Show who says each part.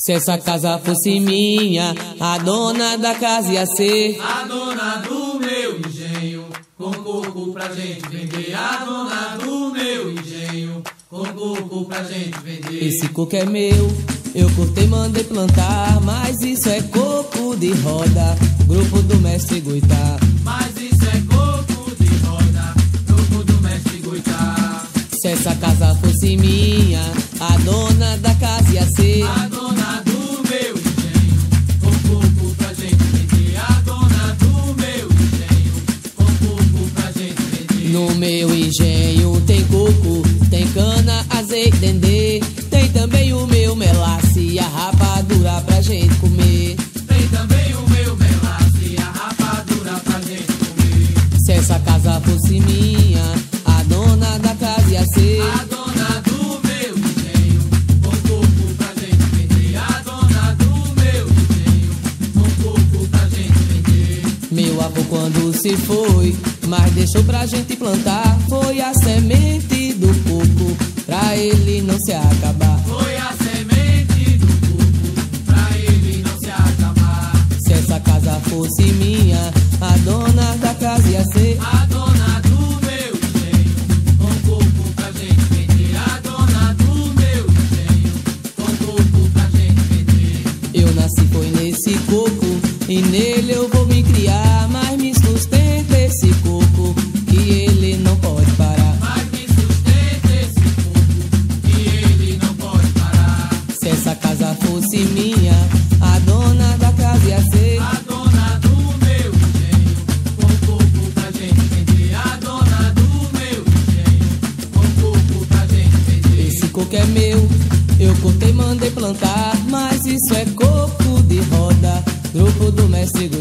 Speaker 1: Se essa casa fosse minha, a dona da casa ia ser
Speaker 2: a dona do meu engenho, com coco pra gente vender. A dona do meu engenho, com coco pra gente vender.
Speaker 1: Esse coco é meu, eu cortei, mandei plantar, mas isso é coco de roda, grupo do mestre Goitá.
Speaker 2: Mas isso é coco de roda, grupo do mestre Goitá.
Speaker 1: Se essa casa fosse minha, a dona da casa ia ser
Speaker 2: a dona do meu engenho, com coco pra gente vender. A dona do meu engenho, com coco pra gente vender.
Speaker 1: No meu engenho tem coco, tem cana, azeite, dendê, tem também o meu melaço e a rapadura pra gente comer.
Speaker 2: Tem também o meu melaço e a rapadura pra gente comer.
Speaker 1: Se essa casa fosse minha, a dona da casa ia ser
Speaker 2: a dona do meu engenho, com coco pra gente vender. A dona do meu engenho, com coco pra gente vender.
Speaker 1: Meu avô quando se foi, mas deixou pra gente plantar, foi a semente do coco, pra ele não se acabar.
Speaker 2: Foi a semente do coco, pra ele não se acabar.
Speaker 1: Se essa casa fosse minha, a dona da casa ia ser
Speaker 2: a dona do meu engenho, com coco pra gente vender. A dona do meu engenho, com coco pra gente vender.
Speaker 1: Eu nasci foi nesse coco, e nele eu vou me criar, mas me sustenta esse coco, que ele não pode parar.
Speaker 2: Mas me sustenta esse coco, que ele não pode parar.
Speaker 1: Se essa casa fosse minha, a dona da casa ia ser
Speaker 2: a dona do meu engenho, com coco pra gente vender. A dona do meu engenho, com coco pra gente vender.
Speaker 1: Esse coco é meu, eu cortei, mandei plantar, mas isso é coco de roda, grupo do mestre Goitá.